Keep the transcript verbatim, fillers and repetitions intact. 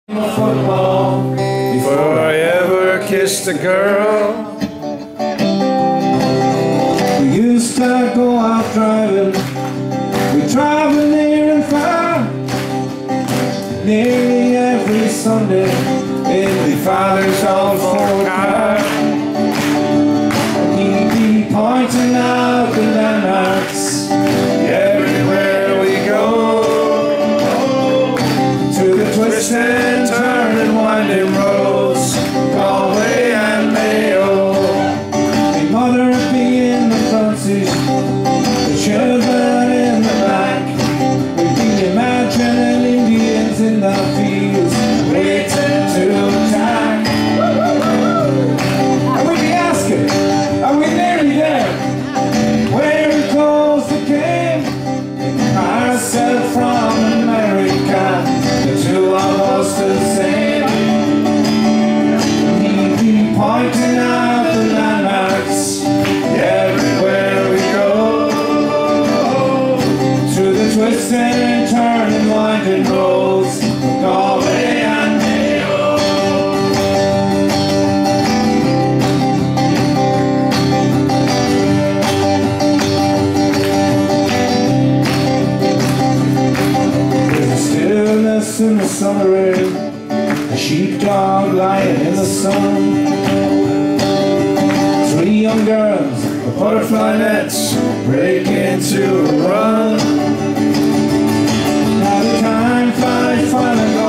football before I ever kissed a girl. We used to go out driving, we travel near and far, nearly every Sunday in the father's old Ford car. He'd be pointing out the landmarks everywhere we go, to the twists and turn and winding roads, Galway and Mayo. My mother would be in the front seat, the children in the back. We'd be imagining Indians in the fields waiting to attack. And we'd be asking, are we nearly there? Where the clothes that came in parcel from America, the two of us the same. He'd be pointing out the landmarks everywhere we go, to the twists and turn and winding roads, Galway and Mayo. There's a stillness in the summer rain, a sheepdog lying in the sun, three young girls with butterfly nets break into a run. Now the time flies, final